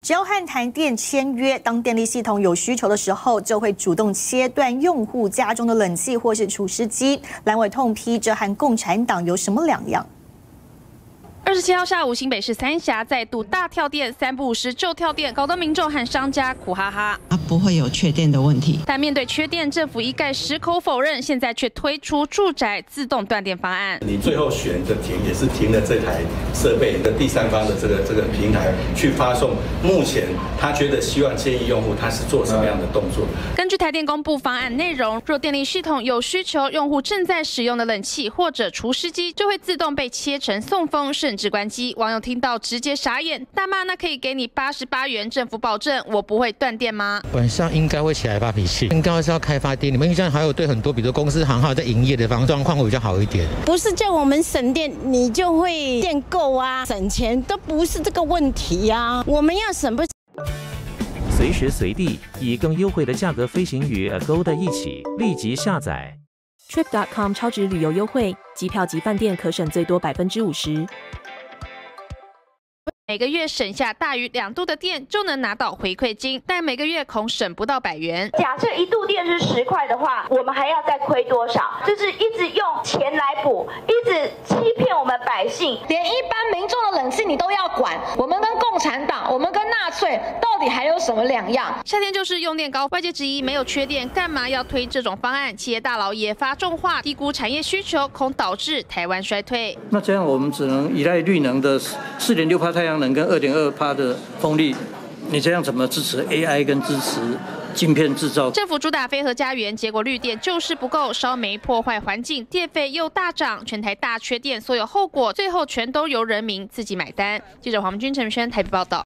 只要和台电签约，当电力系统有需求的时候，就会主动切断用户家中的冷气或是除湿机。蓝委痛批，这和共产党有什么两样？27号下午，新北市三峡再度大跳电，3不5时就跳电，搞得民众和商家苦哈哈。 不会有缺电的问题。 但面对缺电，政府一概矢口否认，现在却推出住宅自动断电方案。 你最后选的停也是停了这台设备的第三方的这个平台去发送。目前他觉得希望建议用户他是做什么样的动作？ 根据台电公布方案内容，若电力系统有需求，用户正在使用的冷气或者除湿机就会自动被切成送风甚至关机。网友听到直接傻眼，大骂那可以给你88元，政府保证我不会断电吗？ 晚上应该会起来发脾气，应该是要开发电。你们现在还有对很多，比如公司行号在营业的状况会比较好一点。 不是叫我们省电，你就会电够啊，省钱都不是这个问题啊。我们要省不？ 随时随地以更优惠的价格飞行与 Agoda 一起，立即下载。 Trip.com 超值旅游优惠，机票及饭店可省最多50%。 每个月省下大于2度的电就能拿到回馈金，但每个月恐省不到100元。 假设1度电是10块的话，我们还要再亏多少？就是一直用钱来补，一直欺骗我们百姓， 连一般民众的冷气你都要管。我们跟共产党，我们跟纳粹到底还有什么两样？ 夏天就是用电高，外界质疑没有缺电，干嘛要推这种方案？企业大佬也发重话，低估产业需求，恐导致台湾衰退。 那这样我们只能依赖绿能的4.6%太阳能跟2.2%的风力，你这样怎么支持 AI 跟支持晶片制造？ 政府主打非核家园，结果绿电就是不够，烧煤破坏环境，电费又大涨，全台大缺电，所有后果最后全都由人民自己买单。记者黄君、陈轩台北报道。